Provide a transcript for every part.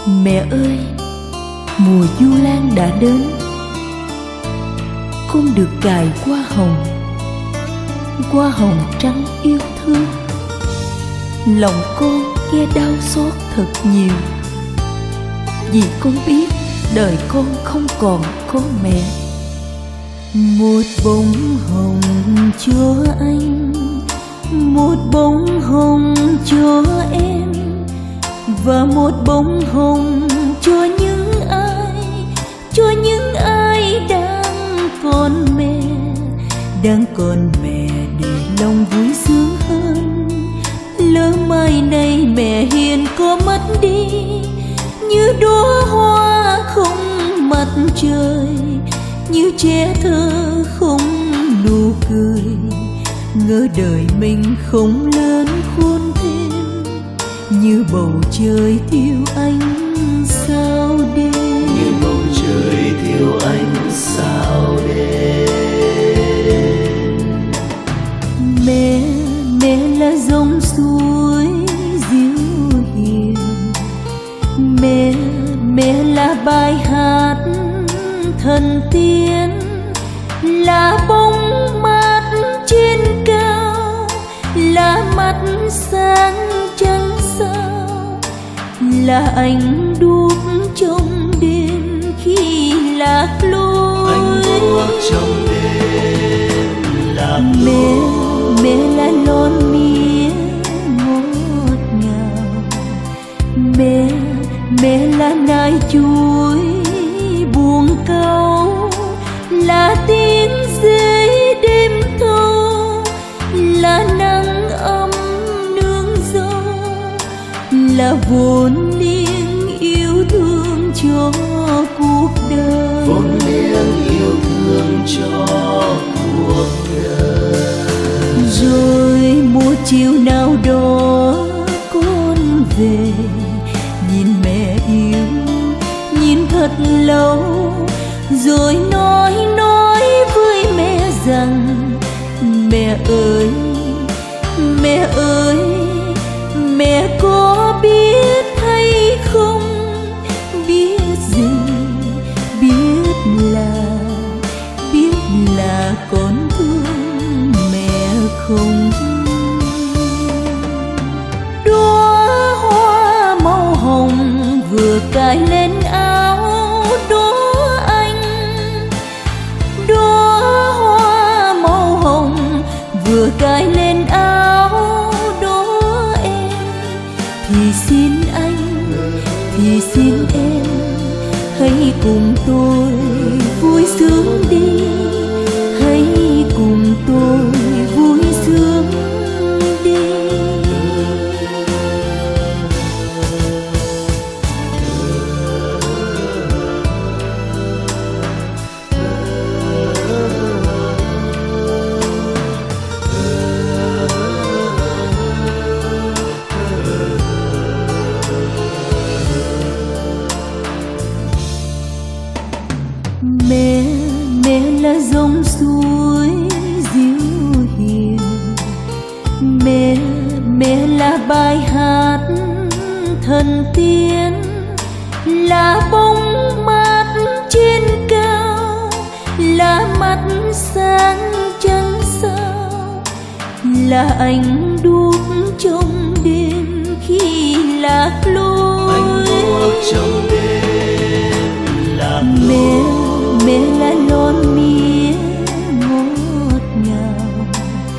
Mẹ ơi, mùa du lan đã đến, con được cài hoa hồng trắng yêu thương. Lòng con nghe đau xót thật nhiều, vì con biết đời con không còn có mẹ. Một bông hồng cho anh, một bông hồng cho em, và một bông hồng cho những ai đang còn mẹ, để lòng vui sướng hơn. Lỡ mai này mẹ hiền có mất đi, như đóa hoa không mặt trời, như trẻ thơ không nụ cười. Ngỡ đời mình không lớn khôn thêm, như bầu trời thiếu ánh sao đêm, như bầu trời thiếu ánh sao đêm. Mẹ là dòng suối dịu hiền, mẹ là bài hát thần tiên, là bóng mát trên cao, là mắt sáng trăng sao, là ánh đuốc trong đêm khi lạc lối. Ánh đuốc trong đêm lạc lối. Mẹ là lon mía ngọt ngào, mẹ là nai chuối buồn câu, là tiếng dế đêm thâu, là nắng ấm nương dâu, là vốn liếng yêu thương cho cuộc đời, vốn liếng yêu thương cho cuộc đời. Rồi một chiều nào đó con về, nhìn mẹ yêu, nhìn thật lâu, rồi nói với mẹ rằng: mẹ ơi, mẹ có biết hay không, biết gì, biết là con thương mẹ không. Đóa hoa màu hồng vừa cài lên áo đóa anh, đóa hoa màu hồng vừa cài lên áo đóa em. Thì xin anh, thì xin em, hãy cùng tôi vui sướng đi, hãy cùng tôi vui sướng đi. Mẹ là dòng suối dịu hiền, mẹ là bài hát thần tiên, là bóng mát trên cao, là mắt sáng trăng sao, là ánh đuốc trong đêm khi lạc lối. Ánh đuốc trong đêm lạc lối. Mẹ là lon mía ngọt ngào,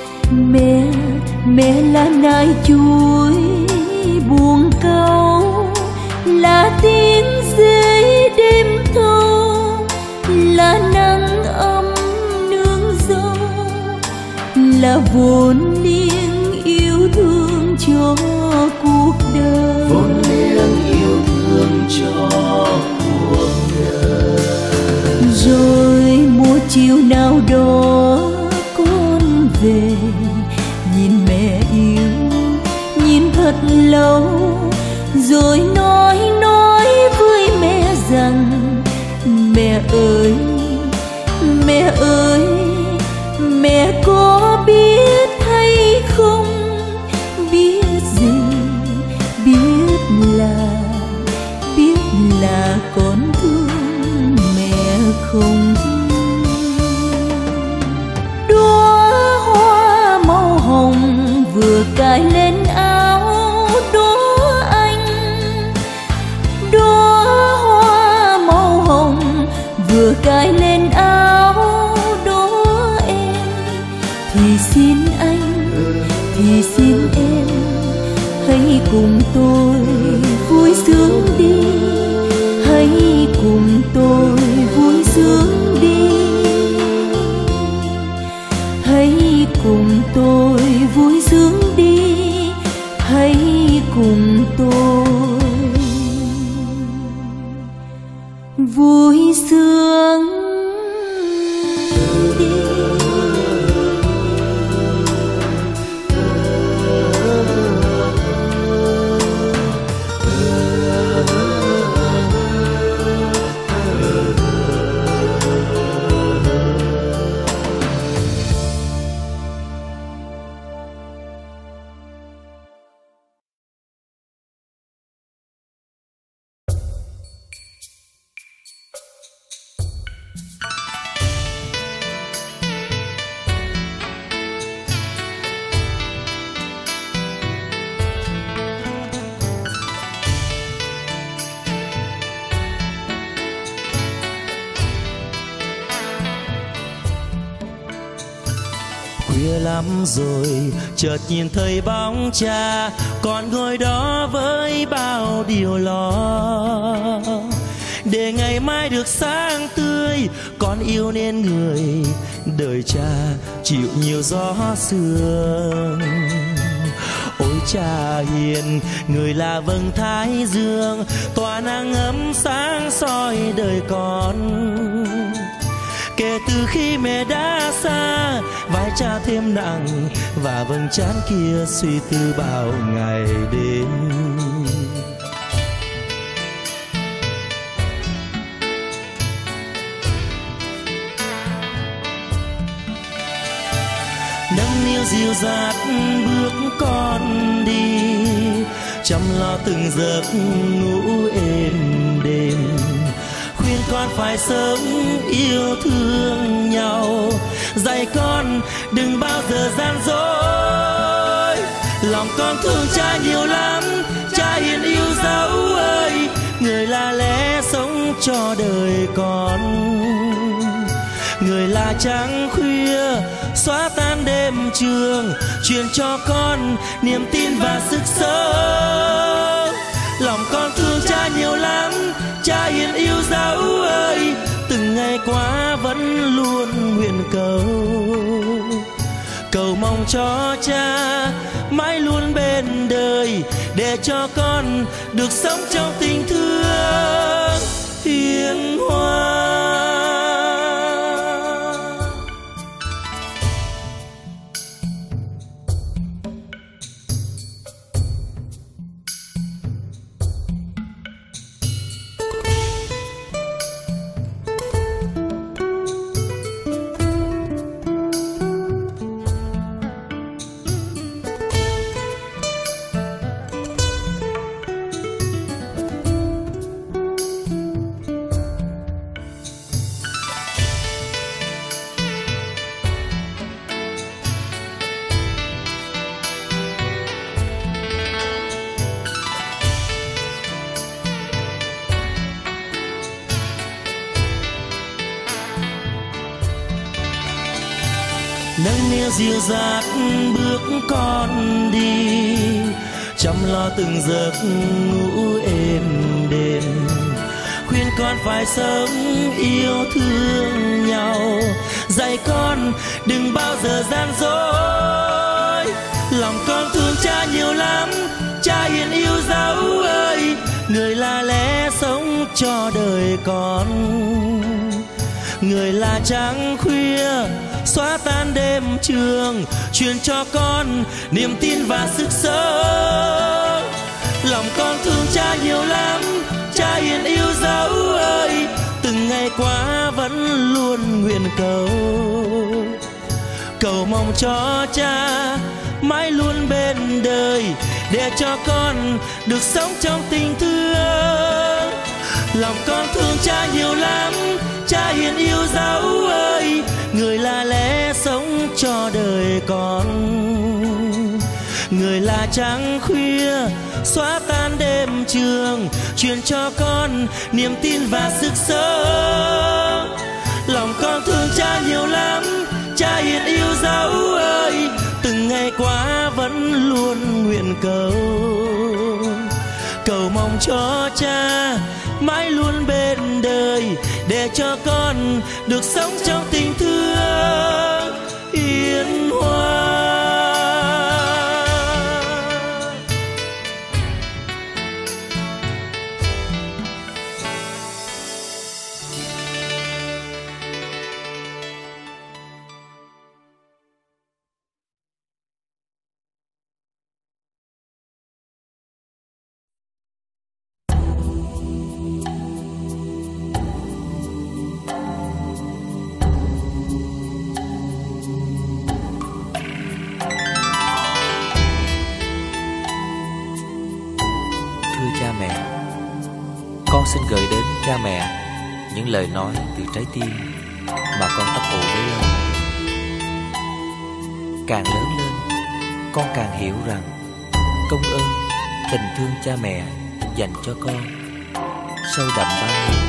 mẹ là nai chuối buồn câu, là tiếng dế đêm thâu, là nắng ấm nương dâu, là vốn liếng yêu thương cho cuộc đời, vốn liếng yêu thương cho cuộc đời. Rồi một chiều nào đó con về, nhìn mẹ yêu, nhìn thật lâu, rồi nói với mẹ rằng: mẹ ơi, mẹ có biết hay không, biết gì, biết cài lên áo đóa anh, đóa hoa màu hồng vừa cài lên áo đóa em. Thì xin anh, thì xin em, hãy cùng tôi vui sướng đi, hãy cùng tôi vui sướng đi, hãy cùng tôi vui sướng đi, hãy cùng tôi vui sướng đi. Khuya lắm rồi chợt nhìn thấy bóng cha, còn ngồi đó với bao điều lo. Để ngày mai được sáng tươi, con yêu nên người, đời cha chịu nhiều gió sương. Ôi cha hiền, người là vầng thái dương, tỏa nắng ấm sáng soi đời con. Kể từ khi mẹ đã xa, vai cha thêm nặng và vầng trán kia suy tư bao ngày đêm. Nâng niu dịu dắt bước con đi, chăm lo từng giấc ngủ êm đêm. Khuyên con phải sống yêu thương nhau, dạy con đừng bao giờ gian dối. Lòng con thương cha nhiều lắm, cha hiền yêu dấu ơi, người là lẽ sống cho đời con. Người là trăng khuya xóa tan đêm trường, truyền cho con niềm tin và sức sống. Lòng con thương cha nhiều lắm, cha hiền yêu dấu ơi, từng ngày qua vẫn luôn nguyện cầu. Cầu mong cho cha mãi luôn bên đời, để cho con được sống trong tình thương hiền hòa. Nâng niu dịu dắt bước con đi, chăm lo từng giấc ngủ êm đêm. Khuyên con phải sống yêu thương nhau, dạy con đừng bao giờ gian dối. Lòng con thương cha nhiều lắm, cha hiền yêu dấu ơi, người là lẽ sống cho đời con. Người là trăng khuya xóa tan đêm trường, truyền cho con niềm tin và sức sống. Lòng con thương cha nhiều lắm, cha hiền yêu dấu ơi, từng ngày qua vẫn luôn nguyện cầu. Cầu mong cho cha mãi luôn bên đời, để cho con được sống trong tình thương. Lòng con thương cha nhiều lắm, cha hiền yêu dấu ơi, người là lẽ sống cho đời con. Người đời là trăng khuya xóa tan đêm trường, truyền cho con niềm tin và sức sống. Lòng con thương cha nhiều lắm, cha hiền yêu dấu ơi, từng ngày qua vẫn luôn nguyện cầu. Cầu mong cho cha mãi luôn bên đời, để cho con được sống trong tình thương hiền hòa. Xin gửi đến cha mẹ những lời nói từ trái tim mà con ấp ủ bấy lâu. Càng lớn lên, con càng hiểu rằng công ơn, tình thương cha mẹ dành cho con sâu đậm bao nhiêu.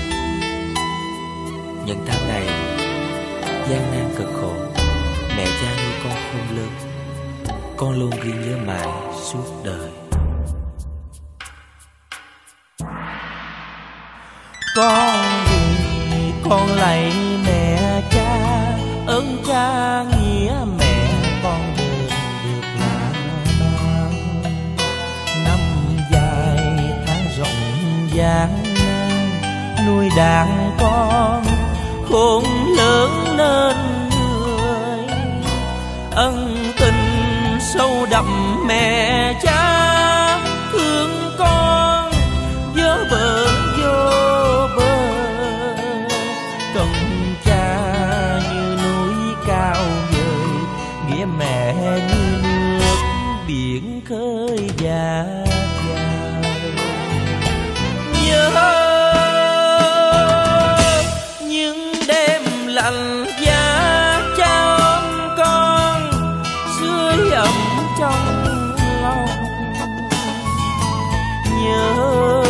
Những tháng ngày gian nan cực khổ, mẹ cha nuôi con khôn lớn, con luôn ghi nhớ mãi suốt đời. Con vì con lạy mẹ cha, ơn cha nghĩa mẹ con được là bao. Năm dài tháng rộng gian nan, nuôi đàn con khôn lớn nên người. Ân tình sâu đậm mẹ cha thương con nhớ bờ vô bờ. Công cha như núi cao vời, nghĩa mẹ như nước biển khơi dạt dài. Nhớ những đêm lạnh giá cha ôm con, sưởi ấm trong lòng. Nhớ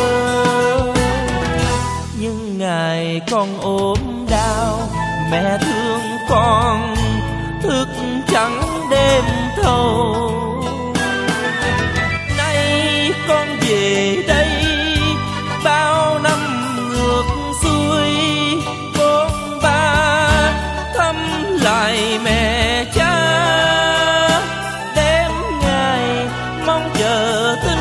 những ngày con ốm đau, mẹ thương con thức trắng đêm thâu. Nay con về đây bao năm ngược xuôi, con ba thăm lại mẹ cha, đêm ngày mong chờ tin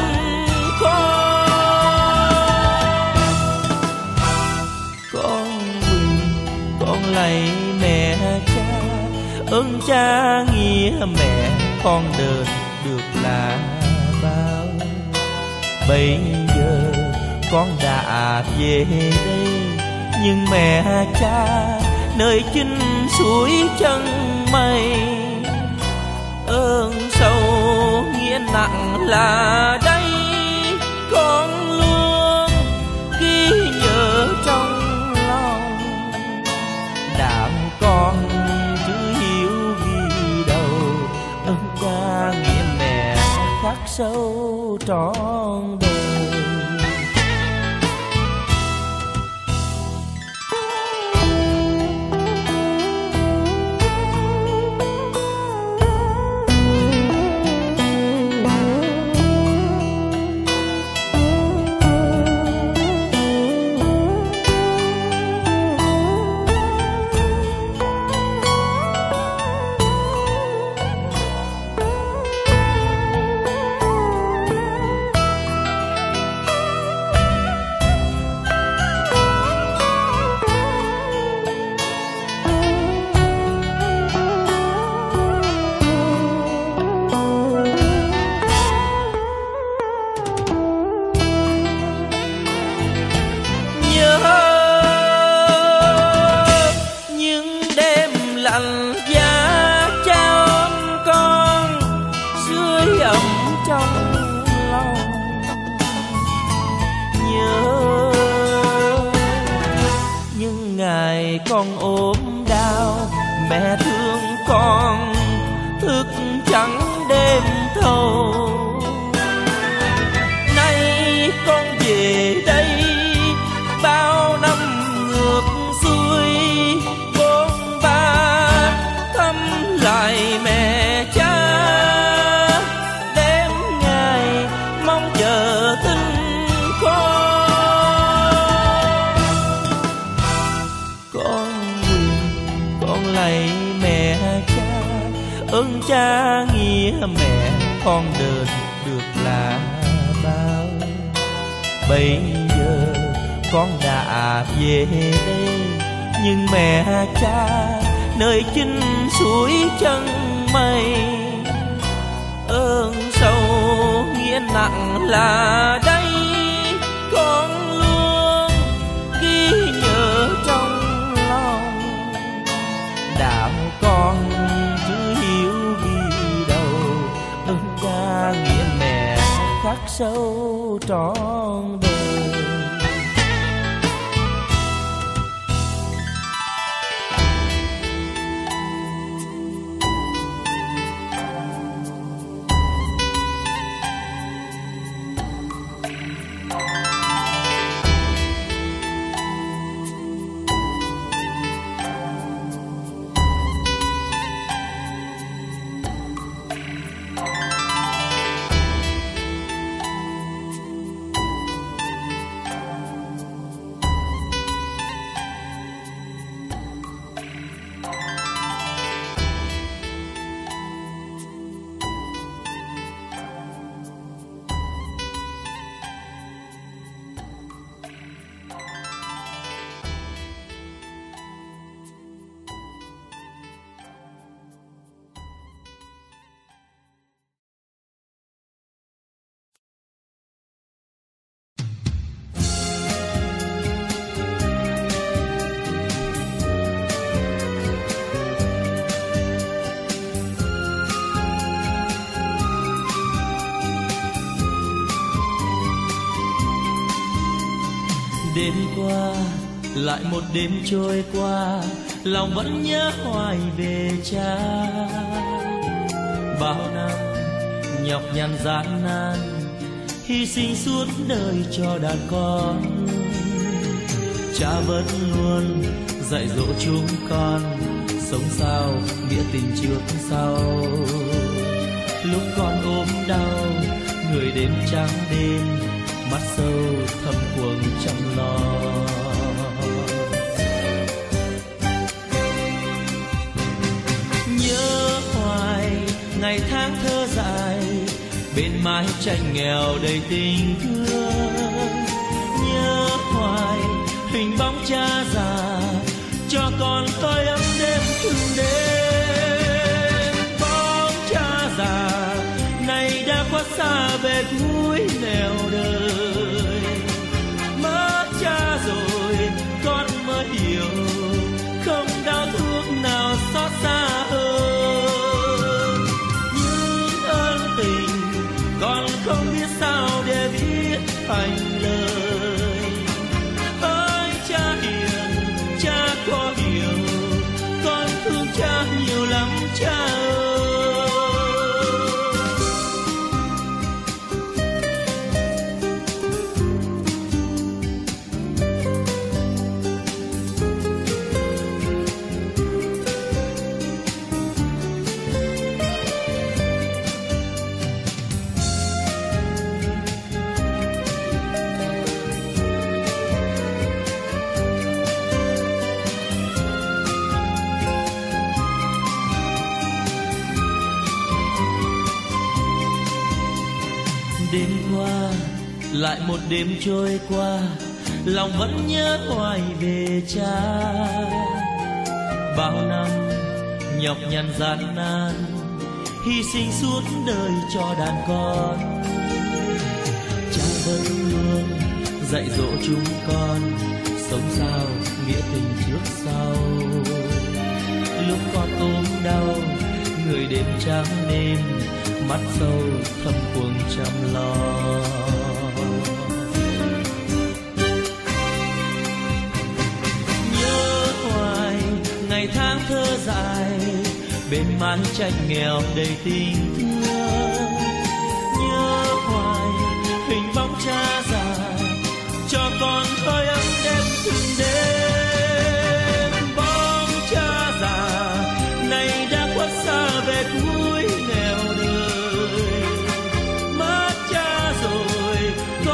lạy mẹ cha, ơn cha nghĩa mẹ con đền được là bao. Bây giờ con đã về đây, nhưng mẹ cha nơi chinh suối chân mây. Ơn sâu nghĩa nặng là đây, con luôn ghi nhớ trong đạo con chứ hiểu gì đâu. Ơn cha nghĩa mẹ khắc sâu trọn đời. Con ốm đau, mẹ thương con thức trắng đêm thâu. giờ thân con nguyện con lạy mẹ cha, ơn cha nghĩa mẹ con đền được là bao. Bây giờ con đã về đây, nhưng mẹ cha nơi chinh suối chân mây. Ơn sâu nghĩa nặng là đây, con luôn ghi nhớ trong lòng. Đạo con chứ hiểu gì đâu, ơn cha nghĩa mẹ khắc sâu trọn đời. Đêm qua lại một đêm trôi qua, lòng vẫn nhớ hoài về cha. Bao năm nhọc nhằn gian nan, hy sinh suốt đời cho đàn con. Cha vẫn luôn dạy dỗ chúng con, sống sao nghĩa tình trước sau. Lúc con ốm đau, người đêm trắng đêm, mắt sâu thầm quầng chăm lo. Nhớ hoài ngày tháng thơ dài, bên mái tranh nghèo đầy tình thương. Nhớ hoài hình bóng cha già, cho con tôi ấm đêm từng đêm. Bóng cha già này đã khuất xa về cuối nẻo đời. Mất cha rồi con mới hiểu, không đau thương nào xót xa hơn. Những ơn tình con không biết sao để viết thành lời. Ơi cha hiền, cha có hiểu, con thương cha nhiều lắm cha ơi. Đêm qua lại một đêm trôi qua, lòng vẫn nhớ hoài về cha. Bao năm nhọc nhằn gian nan, hy sinh suốt đời cho đàn con. Cha vẫn luôn dạy dỗ chúng con, sống sao nghĩa tình trước sau. Lúc con ốm đau, người đêm trắng đêm, mắt sâu thầm quầng chăm lo. Nhớ hoài ngày tháng thơ dài, bên mái tranh nghèo đầy tình thương. Nhớ hoài hình bóng cha già, cho con hơi ấm đêm từng đêm. Bóng cha già này đã khuất xa về cuối nẻo đời. Mất cha rồi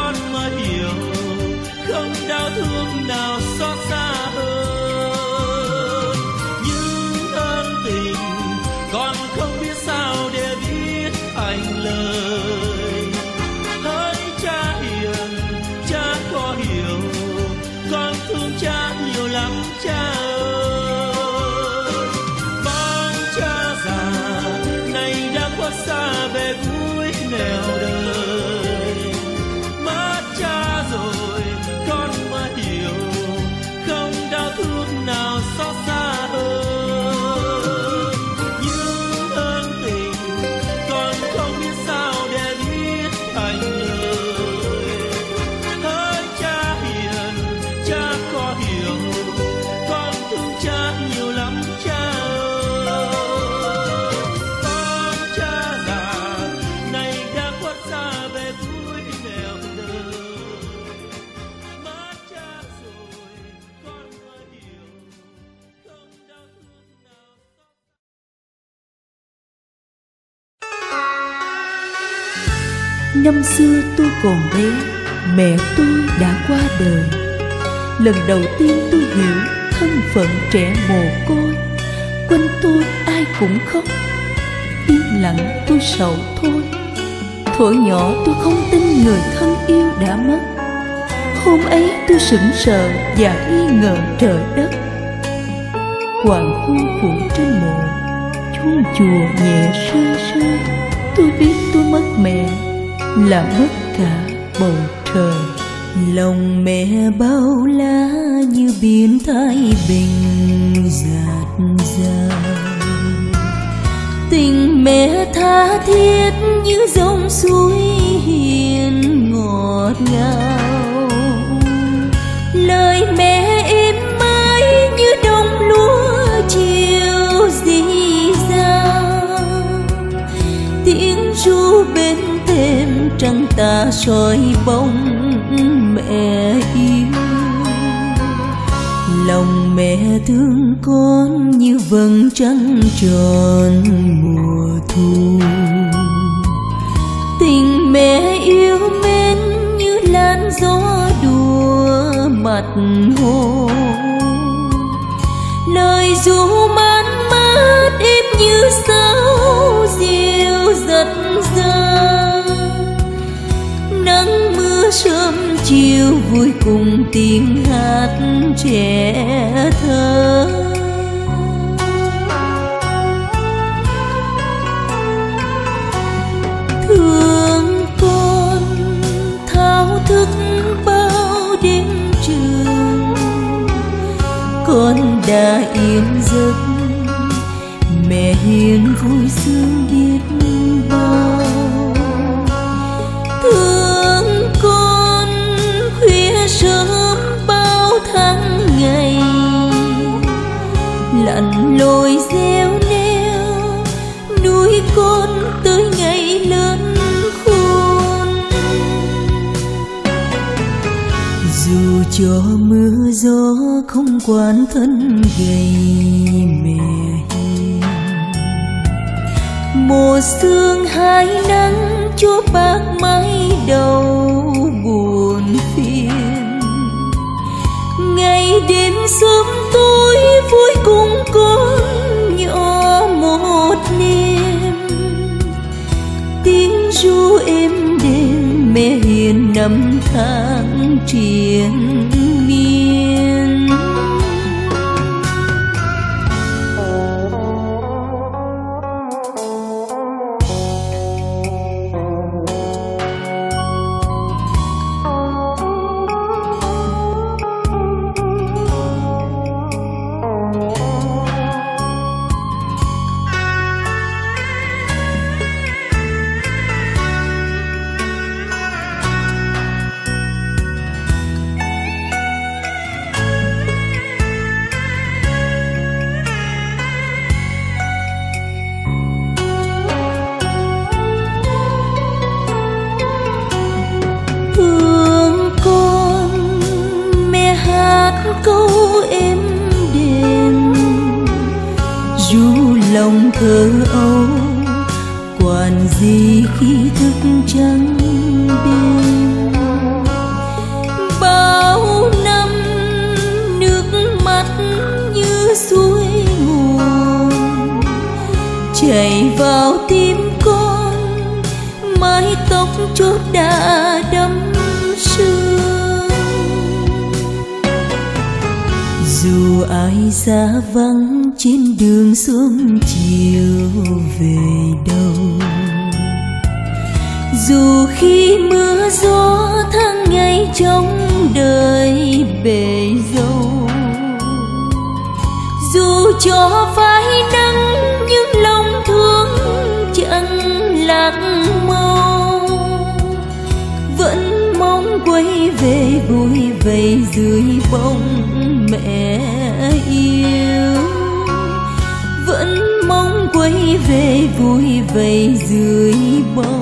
hiểu, không đau thương nào xót xa hơn. Những ân tình con không biết sao để biết thành lời. Hỡi cha hiền, cha có hiểu, con thương cha nhiều lắm cha ơi. Con cha già này đã khuất xa về cuối nẻo đời. Mất cha rồi con mới hiểu, không đau thương nào xót xa hơn. Những ân tình con không biết sao để biết thành lời. Hỡi cha hiền, cha có hiểu, con thương cha nhiều lắm cha ơi. Con cha già này đã khuất xa về cuối nẻo đời. Mất cha rồi con mới hiểu, không đau thương nào xót. Năm xưa tôi còn bé, mẹ tôi đã qua đời. Lần đầu tiên tôi hiểu thân phận trẻ mồ côi. Quanh tôi ai cũng khóc, yên lặng tôi sầu thôi. Thuở nhỏ tôi không tin người thân yêu đã mất. Hôm ấy tôi sững sờ và nghi ngờ trời đất. Hoàng hôn phủ trên mộ, chuông chùa nhẹ rơi rơi. Tôi biết tôi mất mẹ là mất cả bầu trời. Lòng mẹ bao la như biển Thái Bình dạt dào. Tình mẹ tha thiết như dòng suối hiền ngọt ngào. Lời mẹ êm mãi như đồng lúa chiều rì rào. Tiếng ru bên thềm trăng ta soi bóng mẹ yêu. Lòng mẹ thương con như vầng trăng tròn mùa thu. Tình mẹ yêu mến như làn gió đùa mặt hồ. Lời ru man mát êm như sáo diêu dật dàng. Nắng mưa sớm chiều vui cùng tiếng hát trẻ thơ. Thương con thao thức bao đêm trường. Con đã yên giấc, mẹ hiền vui sướng biết bao. Thương con khuya sớm bao tháng ngày, lặn lội gieo neo nuôi con tới ngày lớn khôn. Dù cho mưa gió không quản thân gầy mẹ hiền. Mùa sương hai nắng cho bạc mái đầu buồn phiền. Ngày đêm sớm tối vui cùng con nhỏ một niềm. Tiếng ru êm đêm mẹ hiền năm tháng triền miên. câu êm đềm ru lòng thơ âu quản gì khi thức trắng đêm vào tim con, mái tóc chốt đã đẫm sương. Dù ai xa vắng trên đường xuống chiều về đâu, dù khi mưa gió tháng ngày trong đời bể dâu, dù cho phải nắng nhưng lòng thương chẳng lạc màu, vẫn mong quay về vui vầy dưới bóng mẹ yêu, vẫn mong quay về vui vầy dưới bóng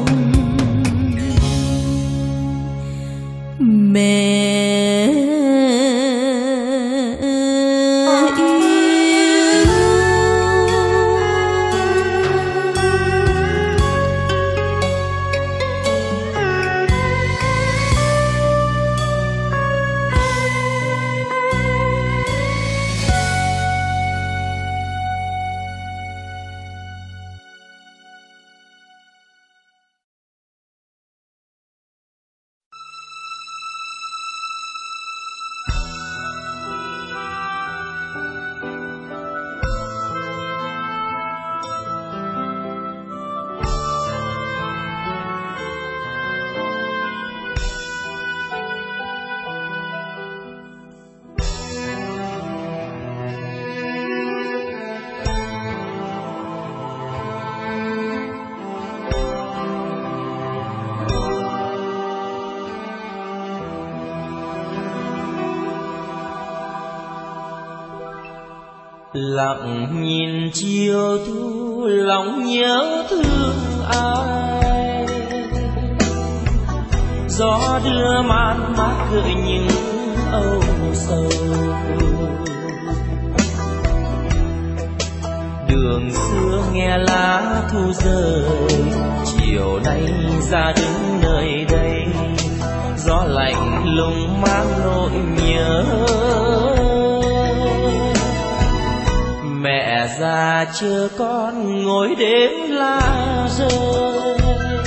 mẹ. Lặng nhìn chiều thu, lòng nhớ thương ai. Gió đưa man mát gợi những âu sầu. Đường xưa nghe lá thu rơi, chiều nay ra đứng nơi đây. Gió lạnh lùng mang nỗi nhớ. Mẹ già chờ con ngồi đêm lá rơi,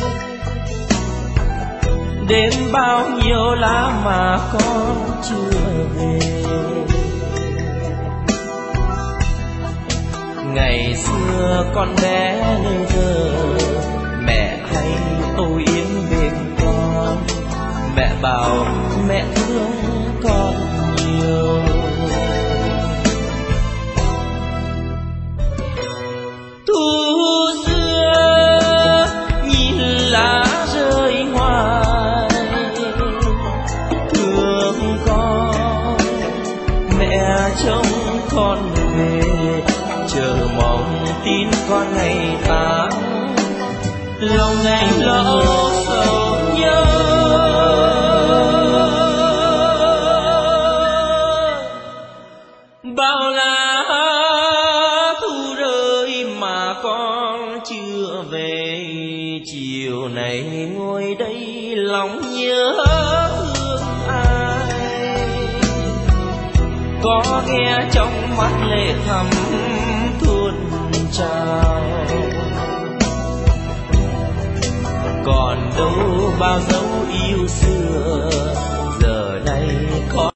đêm bao nhiêu lá mà con chưa về. Ngày xưa con bé ngây thơ, mẹ hay âu yếm bên con. Mẹ bảo mẹ thương con nhiều. Thu xưa nhìn lá rơi ngoài, thương con mẹ trông con về, chờ mong tin con ngày tháng, lòng ngày lâu sầu nhớ. Bao lá thu rơi mà con chưa về, chiều này ngồi đây lòng nhớ thương ai. Có nghe trong mắt lệ thắm tuôn trào, còn đâu bao dấu yêu xưa giờ này có.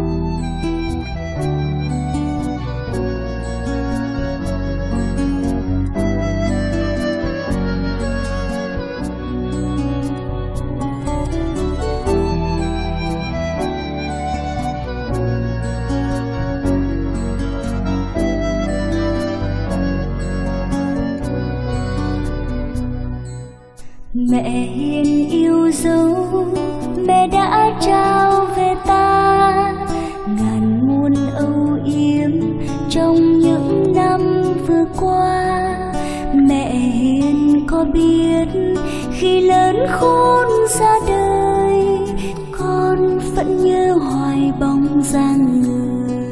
Mẹ hiền yêu dấu, mẹ đã trao về ta ngàn muôn âu yếm trong những năm vừa qua. Mẹ hiền có biết khi lớn khôn ra đời, con vẫn nhớ hoài bóng dáng người.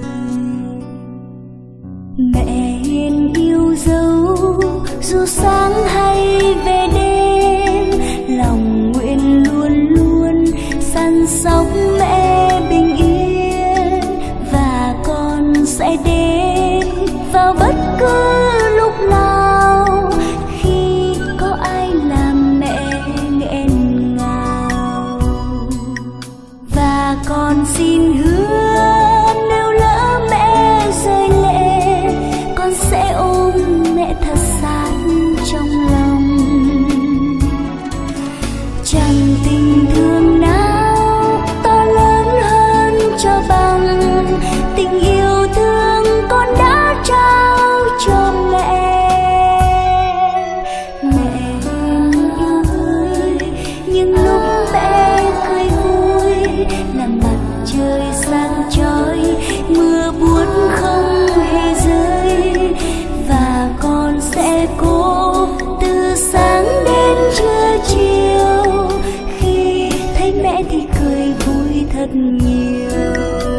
Mẹ hiền yêu dấu, dù sáng hay về đêm, lòng nguyện luôn luôn săn sóc mẹ bình yên. Và sẽ đến vào bất cứ lúc nào khi thì cười vui thật nhiều.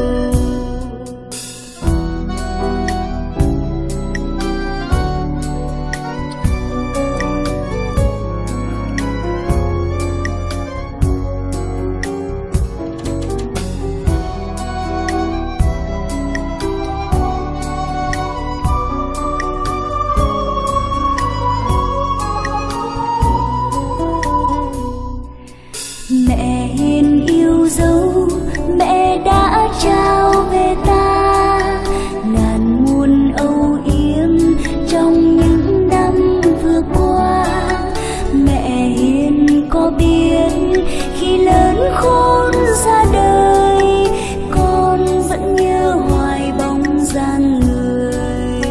Mẹ hiền yêu dấu, mẹ đã trao về ta ngàn muôn âu yếm trong những năm vừa qua. Mẹ hiền có biết khi lớn khôn ra đời, con vẫn nhớ hoài bóng dáng người.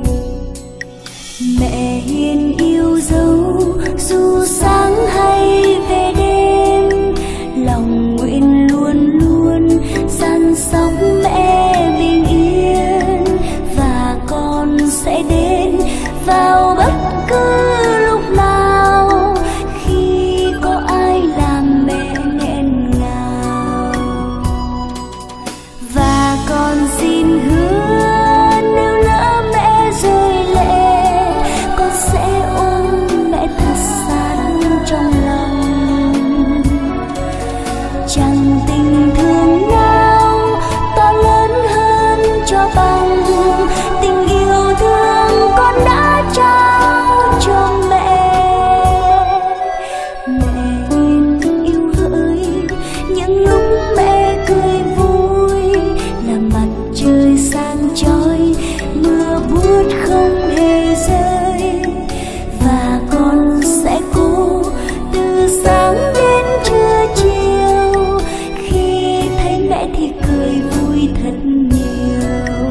Mẹ hiền yêu dấu, dù sáng hay về đêm, lòng nguyện luôn luôn săn sóc mẹ bình yên. Và con sẽ đến vào bất cứ lúc nào khi có ai làm mẹ nghẹn ngào. Và con xin hứa nếu lỡ mẹ rơi lệ, con sẽ ôm mẹ thật sát trong lòng. Chẳng tình thương nào to lớn hơn cho bằng tình yêu thương con đã trao cho mẹ. Mẹ yêu hỡi, những lúc mẹ cười vui là mặt trời sáng chói, mưa buốt không hề rơi. Và con sẽ cố từ sáng đến trưa chiều, khi thấy mẹ thì cười vui thật nhiều.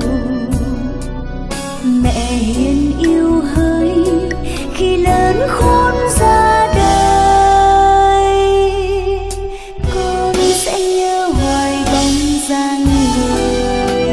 Mẹ hiền yêu hỡi, khi lớn khôn ra đời, con sẽ nhớ hoài bóng dáng người.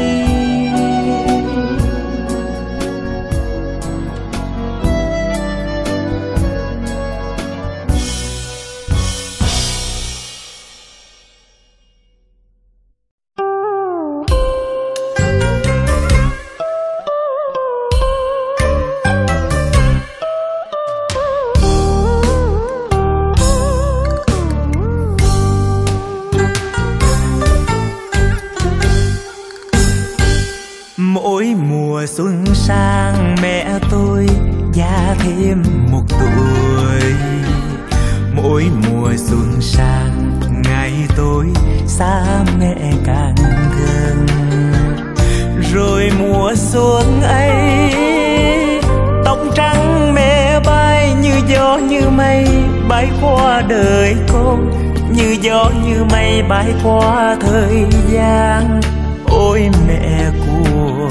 Mỗi mùa xuân sang mẹ tôi già thêm một tuổi. Mỗi mùa xuân sang ngày tôi xa mẹ càng gần. Rồi mùa xuân ấy tóc trắng mẹ bay như gió như mây bay qua đời con, như gió như mây bay qua thời gian. Ôi mẹ của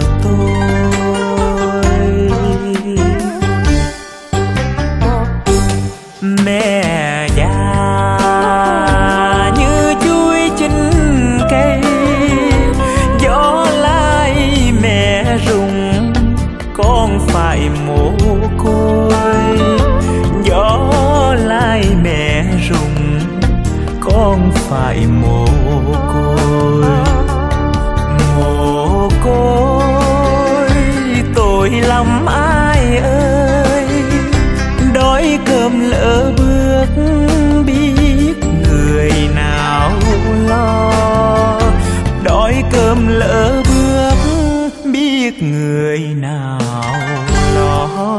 tôi, mẹ già như chuối chín cây, gió lay mẹ rụng con phải mồ côi. Gió lay mẹ rụng con phải mồ côi. Mồ côi tội lắm ai ơi, đói cơm lỡ bước biết người nào lo. Đói cơm lỡ bước biết người nào lo.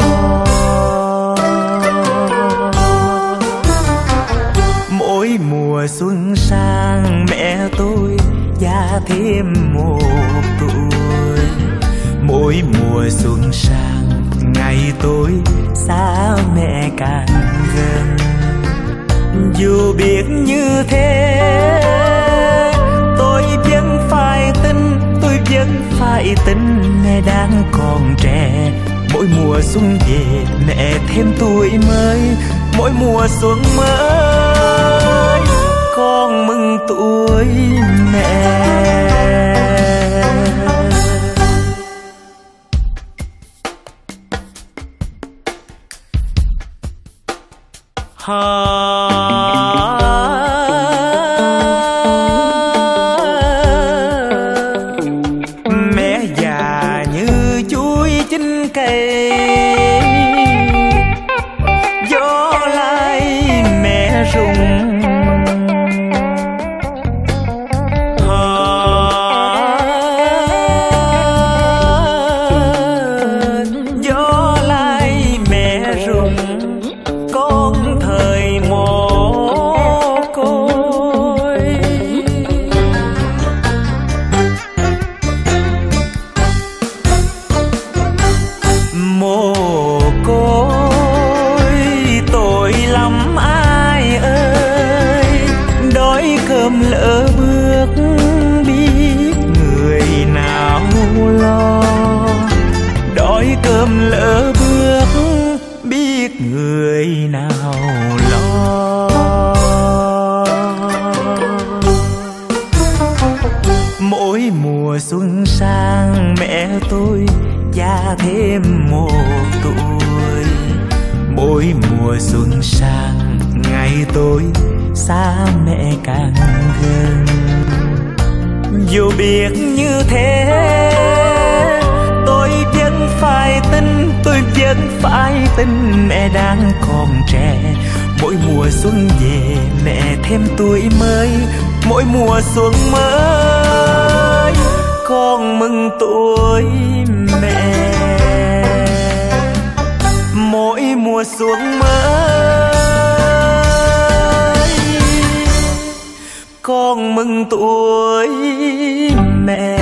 Mỗi mùa xuân sang mẹ tôi già thêm một tuổi. Mỗi mùa xuân sang ngày tôi xa mẹ càng gần. Dù biết như thế tôi vẫn phải tin, tôi vẫn phải tin mẹ đang còn trẻ. Mỗi mùa xuân về mẹ thêm tuổi mới, mỗi mùa xuân mới con mừng tuổi mẹ. cơm lỡ bước biết người nào lo, đói cơm lỡ bước biết người nào lo. Mỗi mùa xuân sang mẹ tôi già thêm 1 tuổi, mỗi mùa xuân sang ngày tôi xa mẹ càng gần. Dù biết như thế tôi vẫn phải tin mẹ đang còn trẻ. Mỗi mùa xuân về mẹ thêm tuổi mới, mỗi mùa xuân mới con mừng tuổi mẹ. Mỗi mùa xuân mới con mừng tuổi mẹ.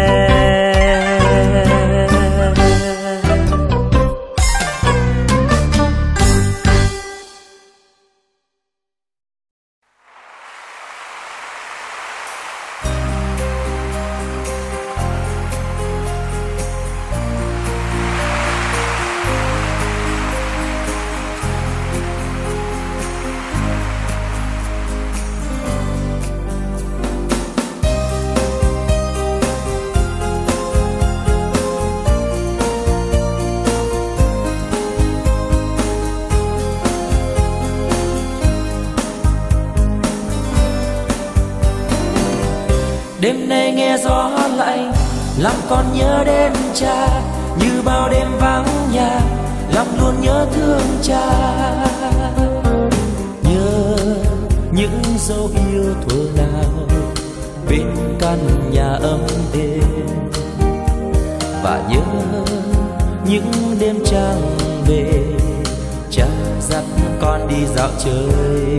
Đêm nay nghe gió lạnh làm con nhớ đến cha, như bao đêm vắng nhà làm luôn nhớ thương cha. Nhớ những dấu yêu thuở nào bên căn nhà ấm êm, và nhớ những đêm trăng về cha dắt con đi dạo chơi.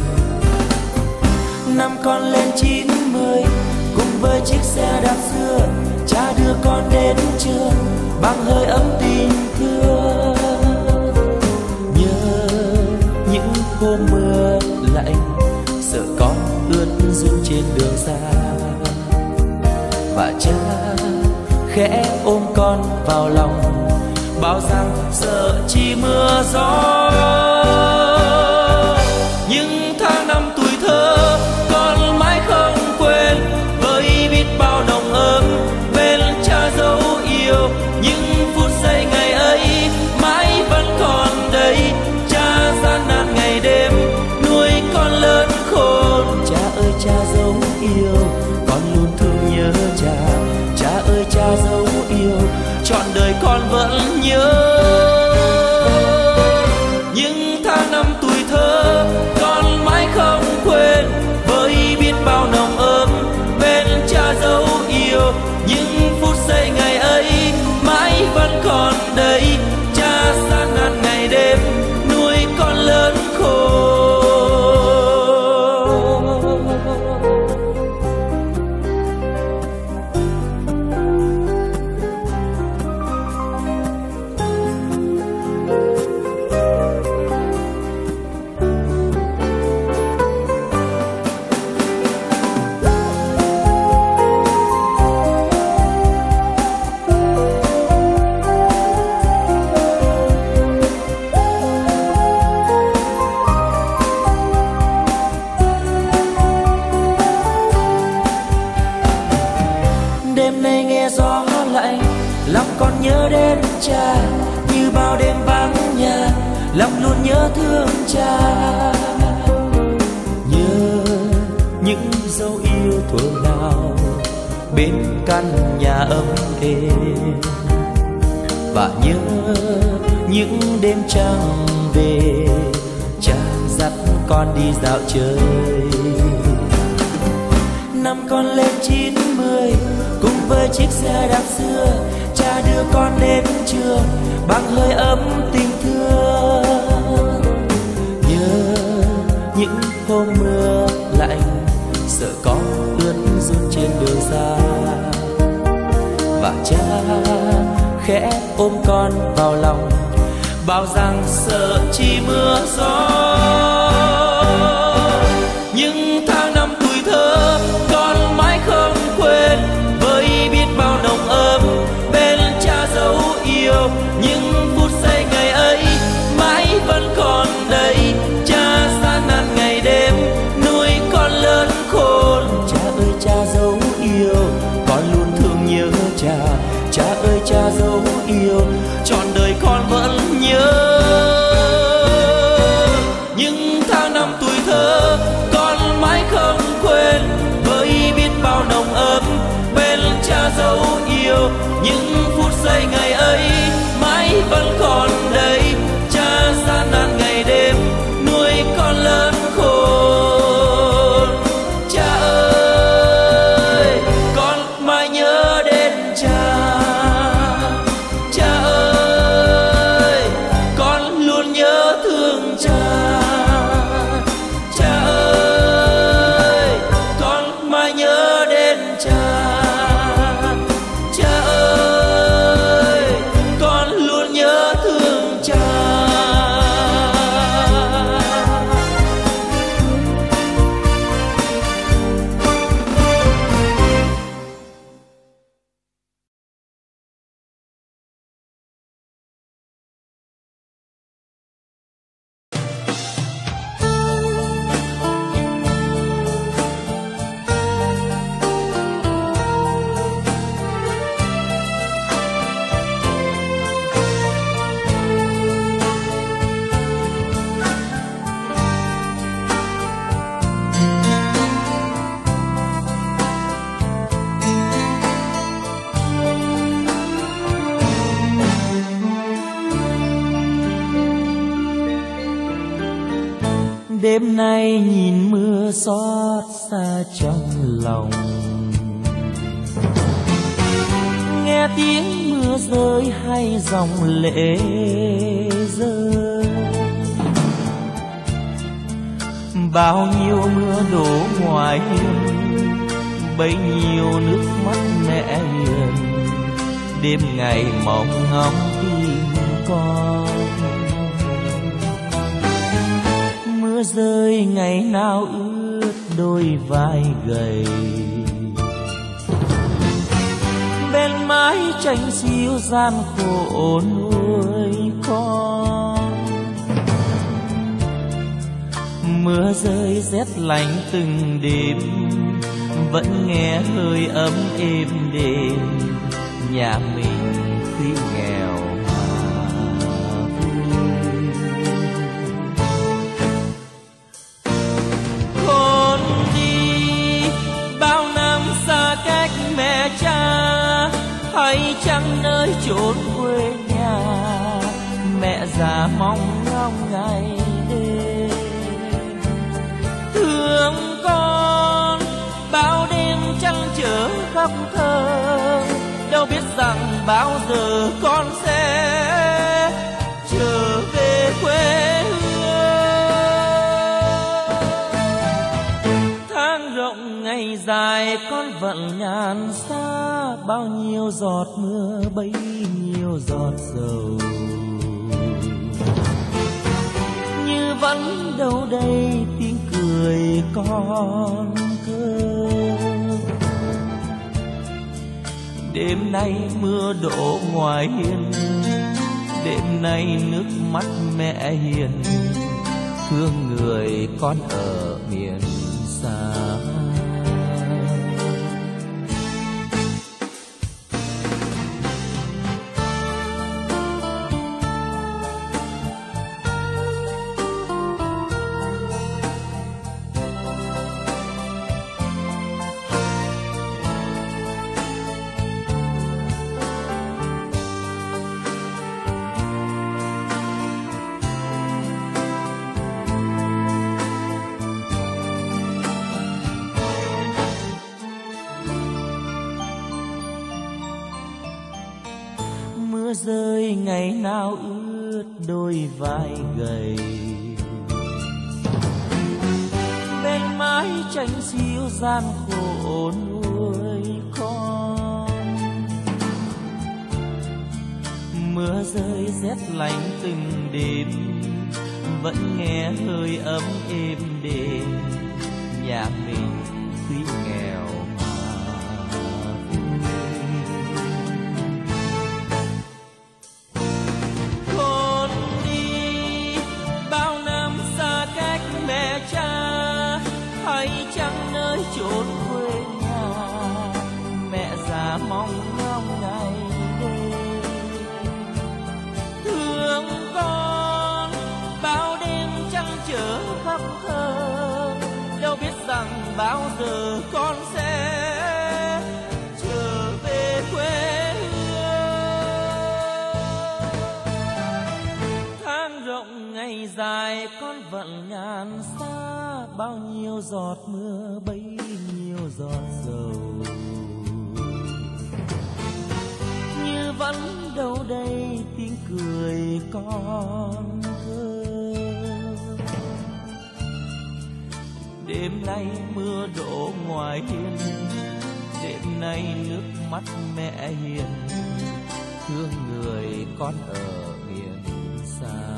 Năm con lên 90 cùng với chiếc xe đạp xưa, cha đưa con đến trường bằng hơi ấm tình thương. Nhớ những hôm mưa lạnh sợ con ướt run trên đường xa, và cha khẽ ôm con vào lòng bảo rằng sợ chi mưa gió. Những tháng năm tuổi thơ con mãi không quên, với biết bao nồng ấm bên cha dấu yêu. Những phút giây ngày ấy mãi vẫn còn đây, cha gian nan ngày đêm nuôi con lớn khôn. Cha ơi cha dấu yêu, con luôn thương nhớ cha. Cha ơi cha dấu yêu, trọn đời con vẫn nhớ. Những tháng năm tuổi thơ con mãi không quên, với biết bao nồng ấm bên cha dấu yêu. Những phút giây ngày ấy mãi vẫn còn đây, cha gian nan ngày đêm nuôi con lớn khôn. Nhớ đến cha như bao đêm vắng nhà, lòng luôn nhớ thương cha. Nhớ những dấu yêu thuở nào bên căn nhà ấm êm, và nhớ những đêm trăng về cha dắt con đi dạo chơi. Năm con lên 90 cùng với chiếc xe đạp xưa, cha đưa con đến trường bằng hơi ấm tình thương. Nhớ những hôm mưa lạnh sợ con ướt run trên đường xa, và cha khẽ ôm con vào lòng bảo rằng sợ chi mưa gió. Những tháng năm tuổi Đêm nay nhìn mưa xót xa trong lòng, nghe tiếng mưa rơi hay dòng lệ rơi. Bao nhiêu mưa đổ ngoài hiên, bấy nhiêu nước mắt mẹ hiền. Đêm ngày mong ngóng tìm con. Mưa rơi ngày nào ướt đôi vai gầy, bên mái tranh xiêu gian khổ nuôi con. Mưa rơi rét lạnh từng đêm, vẫn nghe hơi ấm êm đềm. Nhà mình tuy nghèo mà vui. Con đi bao năm xa cách mẹ cha, hay chăng nơi chốn quê nhà. Mẹ già mong ngóng ngày đêm, thương con bao đêm trăng trở khóc thơ. Đâu biết rằng bao giờ con sẽ trở về quê hương. Tháng rộng ngày dài con vẫn ngàn xa, bao nhiêu giọt mưa bấy nhiêu giọt dầu. Như vẫn đâu đây tiếng cười con thơ. Đêm nay mưa đổ ngoài hiên, đêm nay nước mắt mẹ hiền. Thương người con ở miền xa. Mưa rơi ngày nào ướt đôi vai gầy, bên mái tranh xiêu gian khổ nuôi con. Mưa rơi rét lạnh từng đêm, vẫn nghe hơi ấm êm đềm. Nhà mình tuy nghèo chốn quê nhà. Mẹ già mong ngóng ngày đêm, thương con bao đêm trăng trở khóc thơ. Đâu biết rằng bao giờ con sẽ trở về quê hương. Tháng rộng ngày dài con vẫn ngàn xa, bao nhiêu giọt mưa bấy nhiêu giọt dầu. Như vẫn đâu đây tiếng cười con thơ. Đêm nay mưa đổ ngoài hiên, đêm nay nước mắt mẹ hiền. Thương người con ở miền xa.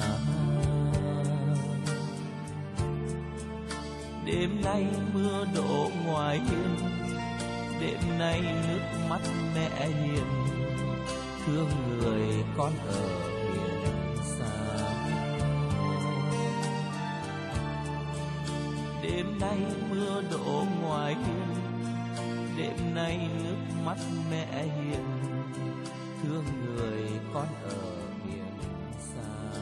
Đêm nay mưa đổ ngoài hiên, đêm nay nước mắt mẹ hiền. Thương người con ở miền xa. Đêm nay mưa đổ ngoài hiên, đêm nay nước mắt mẹ hiền. Thương người con ở miền xa.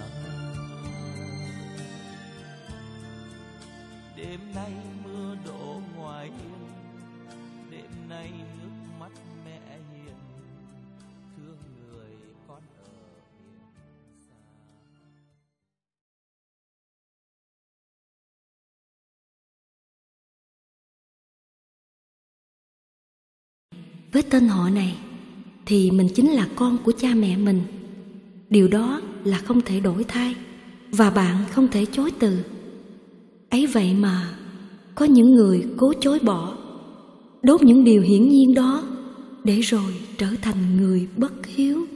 Đêm nay mưa đổ ngoài hiên, đêm nay nước mắt mẹ hiền. Thương người con ở Với tên họ này thì mình chính là con của cha mẹ mình. Điều đó là không thể đổi thay và bạn không thể chối từ. Ấy vậy mà có những người cố chối bỏ, đốt những điều hiển nhiên đó để rồi trở thành người bất hiếu.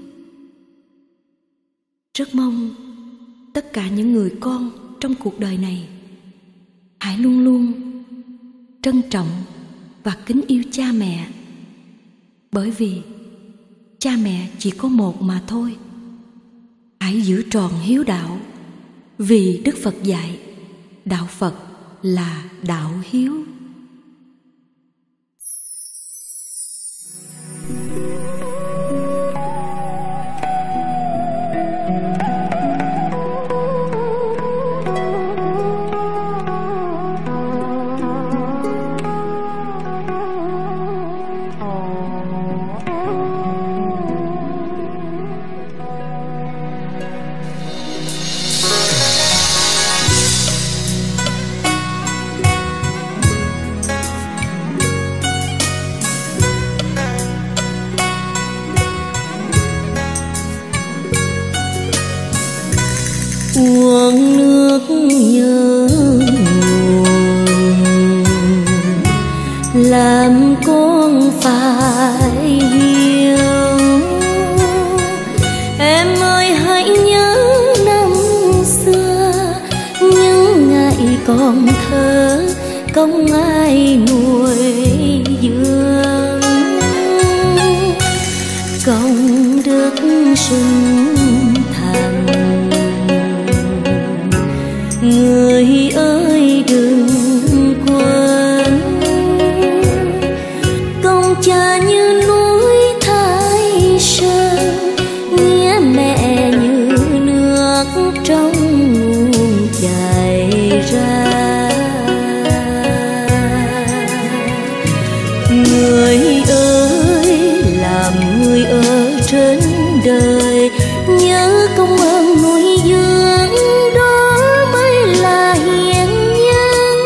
Rất mong tất cả những người con trong cuộc đời này hãy luôn luôn trân trọng và kính yêu cha mẹ, bởi vì cha mẹ chỉ có một mà thôi. Hãy giữ tròn hiếu đạo, vì Đức Phật dạy đạo Phật là đạo hiếu. uống nước nhớ nguồn, làm con phải hiểu. Em ơi hãy nhớ năm xưa, những ngày còn thơ không ai nuôi dưỡng. Công đức sinh thành, người ơi đừng quên. Công cha như núi Thái Sơn, nghĩa mẹ như nước trong nguồn chảy ra. Người ơi làm người ở trên đời, nhớ công ơn nuôi dưỡng, đó mới là hiền nhân.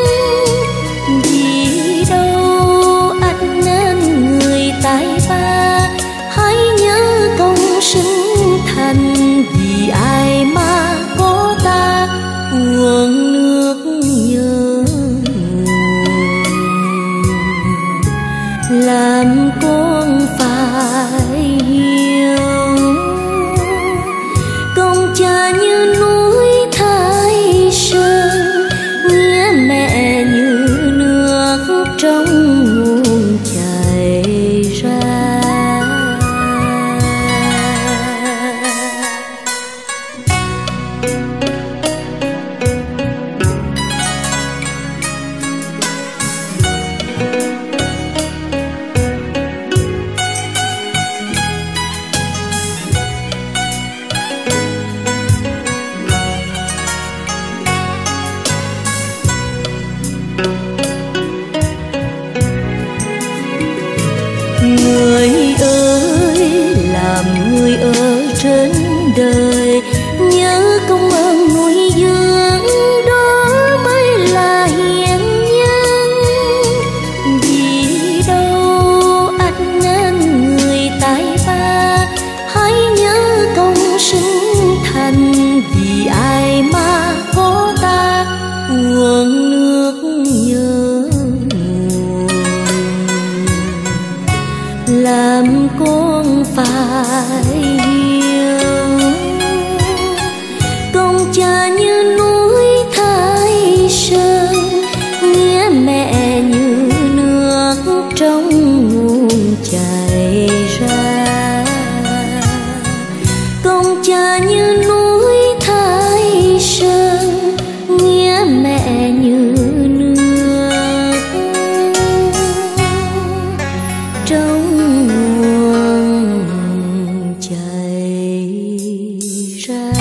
Vì đâu anh nên người tài ba, hãy nhớ công sinh thành. Vì ai mà có ta uống nước nhớ nguồn, làm con phải hiểu. Công cha như núi Thái Sơn, nghĩa mẹ như nước trong nguồn chảy ra. Người ơi làm người ở trên đời, nhớ công ơn nuôi dưỡng, đó mới là hiền nhân. Vì đâu anh nên người tài ba, hãy nhớ công sinh thành. Vì ai mà có ta uống nước nhớ nguồn, làm con phải hiểu. Công cha như núi Thái Sơn, nghĩa mẹ như nước trong nguồn chảy ra. Công cha như núi Thái Sơn, nghĩa mẹ như nước trong nguồn chảy ra.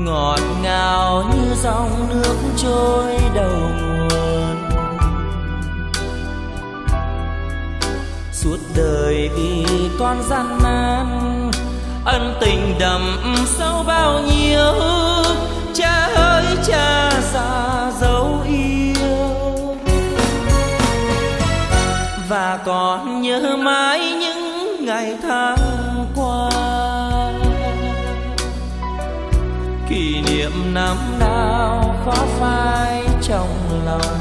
ngọt ngào như dòng nước trôi đầu nguồn. Suốt đời vì con gian nan, ân tình đậm sâu bao nhiêu, cha ơi cha già dấu yêu. Và còn nhớ mãi những ngày tháng qua, kỷ niệm năm nào khó phai trong lòng.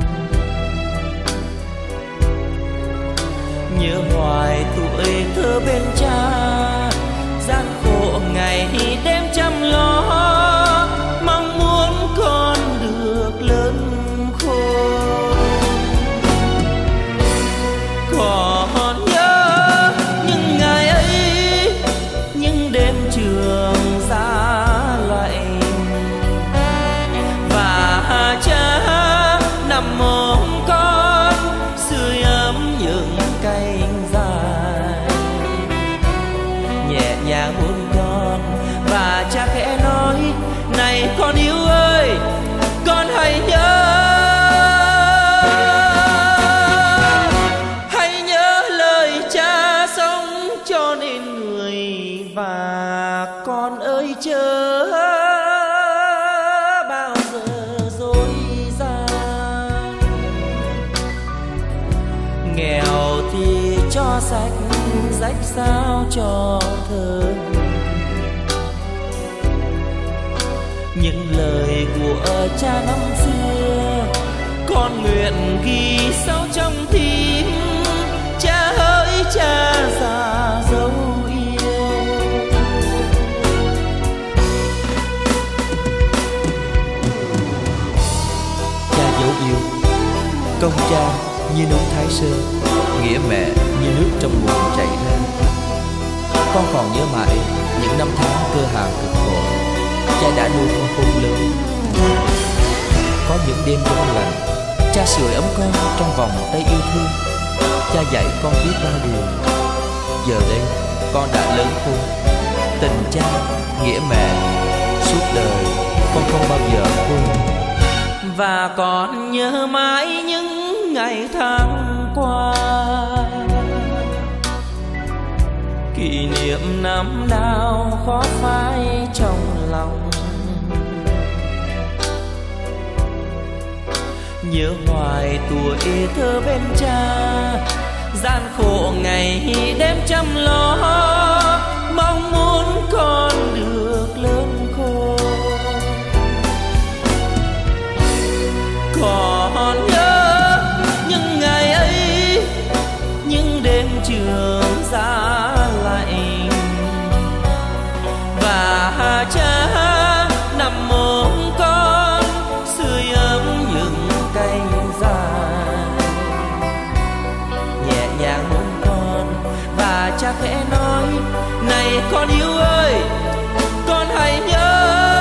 Nhớ hoài tuổi thơ bên cha, gian khổ ngày đêm chăm lo, mong muốn con được lớn khôn. Còn nhớ những ngày ấy, những đêm trường giá lạnh, và cha nằm ôm con sưởi ấm những cánh dài, nhẹ nhàng hôn con và cha khẽ nói: này con yêu ơi, con hãy nhớ, hãy nhớ lời cha sống cho nên người. Và con ơi chớ bao giờ dối gian, nghèo thì cho sạch, rách sao cho thơ. Những lời của cha năm xưa con nguyện ghi sâu trong tim, cha ơi cha già dấu yêu. Cha dấu yêu, công cha như núi Thái Sơn, nghĩa mẹ như nước trong nguồn chảy ra. Con còn nhớ mãi những năm tháng cơ hàn cực khổ, cha đã nuôi con khôn lớn. Có những đêm giông lạnh, cha sưởi ấm con trong vòng tay yêu thương. Cha dạy con biết bao điều. Giờ đây con đã lớn khôn, tình cha, nghĩa mẹ, suốt đời con không bao giờ quên. Và còn nhớ mãi những ngày tháng qua, kỷ niệm năm nào khó phai trong lòng. Nhớ hoài tuổi thơ bên cha, gian khổ ngày đêm chăm lo, mong muốn con được lớn khôn. Còn nhớ những ngày ấy, những đêm trường giá lạnh, và cha nằm ôm con sưởi ấm những cánh dài, nhẹ nhàng hôn con và cha khẽ nói: này con yêu ơi, con hãy nhớ,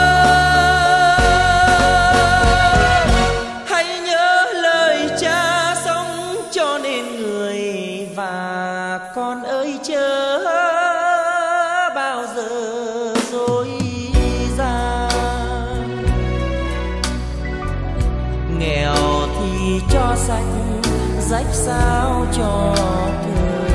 hãy nhớ lời cha sống cho nên người. Và con ơi chớ bao giờ dối gian, nghèo thì cho sạch, rách sao cho thơ.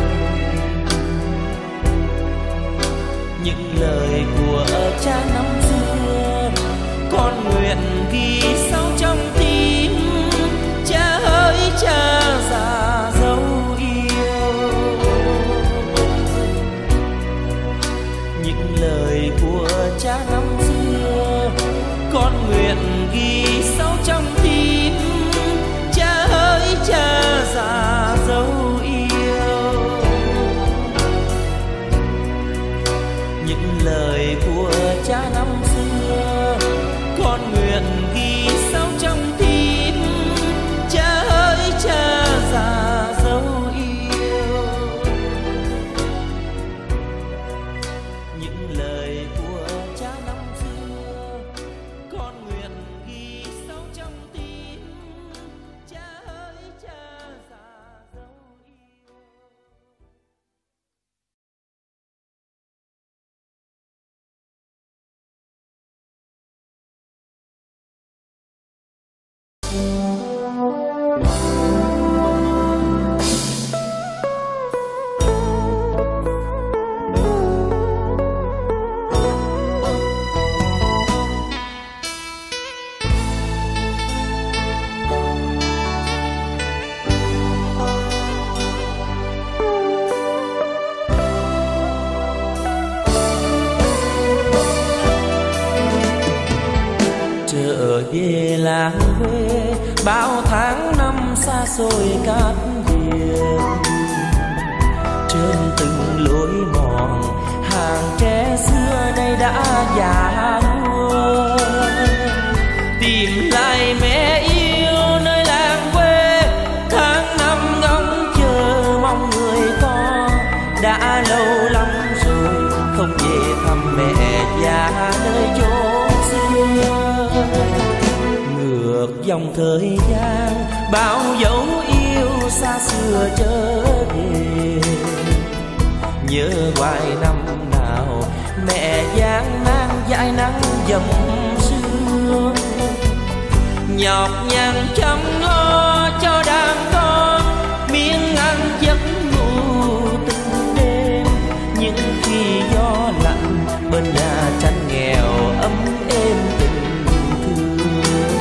Những lời của cha năm xưa con nguyện ghi sâu trong tim, cha ơi cha già dấu yêu. Những lời của cha năm xưa con nguyện ghi sâu trong tim, cha ơi cha già dấu yêu. Những lời của cha năm xưa con nguyện ghi sâu trong tim, cha ơi cha già dấu yêu. Những lời của cha năm xưa con nguyện ghi sâu trong tim, cha ơi cha già dấu yêu. về làng quê bao tháng năm xa xôi cát biển. Trên từng lối mòn hàng tre xưa nay đã già nua, tìm lại mẹ yêu nơi làng quê. Tháng năm ngóng chờ mong người con, đã lâu lắm rồi không về thăm mẹ già nơi chốn xưa. Ngược dòng thời gian bao dấu yêu xa xưa trở về, nhớ hoài năm nào mẹ gian nan dãi nắng dầm sương. Nhọc nhằn chăm lo cho đàn con, miếng ăn giấc ngủ từng đêm. Những khi gió lạnh bên nhà tranh nghèo ấm êm tình thương.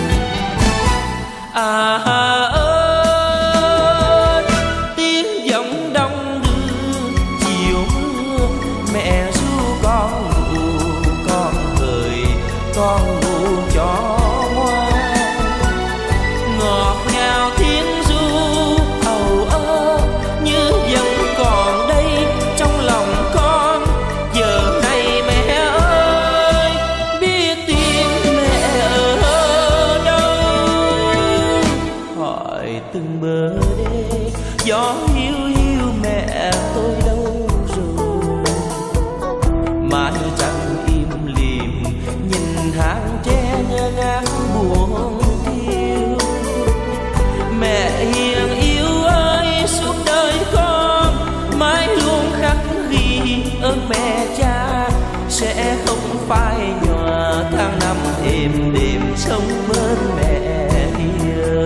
Ơi tiếng giọng đông đưa chiều mưa, mẹ ru con cười con ngủ cho ngoan. Ngọt ngào tiếng ru ầu ơ như vẫn còn đây trong lòng con. Giờ này mẹ ơi biết tìm mẹ ở đâu. Hỏi từng bờ đê gió hiu hiu mẹ tôi đâu rồi. Mái trăng im lìm nhìn hàng tre ngơ ngác buồn thiêu. Mẹ hiền yêu ơi suốt đời con mãi luôn khắc ghi ơn mẹ cha. Sẽ không phai nhòa tháng năm êm đềm sống bên mẹ hiền.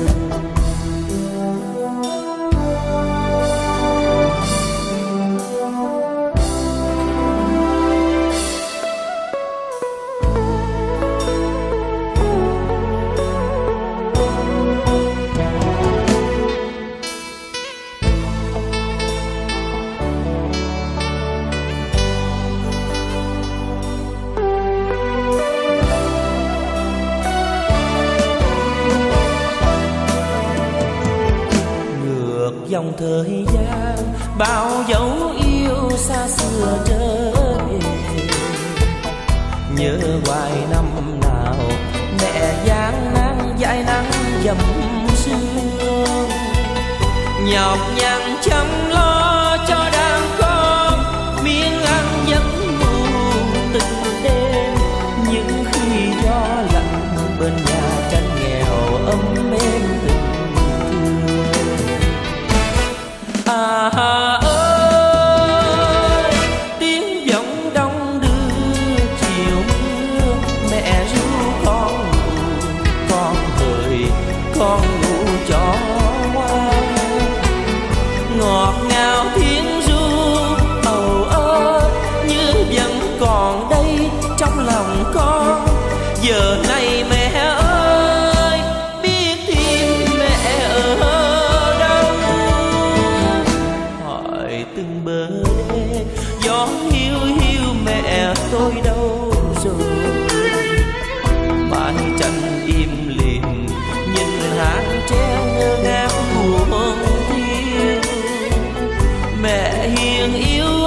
Dòng thời gian bao dấu yêu xa xưa trở về, nhớ hoài năm nào mẹ gian nan dãi nắng dầm sương. Nhọc nhằn chăm lo cho đàn con, miếng ăn giấc ngủ từng đêm. Những khi gió lạnh bên nhà tranh nghèo ấm êm tình. Ơi tiếng giọng đông đưa chiều mưa, mẹ ru con cười con ngủ cho ngoan. Ngọt ngào tiếng ru ầu ơ như vẫn còn đây trong lòng con. Giờ này mẹ ơi biết tìm mẹ ở đâu. Hỏi từng bờ đê gió hiu hiu mẹ tôi đâu rồi. Mái tranh im lìm nhìn hàng tre ngơ ngác buồn thiêu. Mẹ hiền yêu